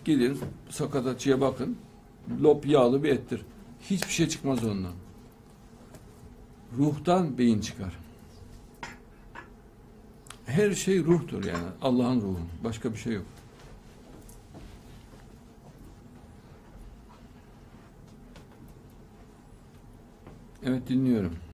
Gidin sakatatçıya bakın. Lop yağlı bir ettir. Hiçbir şey çıkmaz ondan. Ruhtan beyin çıkar. Her şey ruhtur yani. Allah'ın ruhu. Başka bir şey yok. Evet, dinliyorum.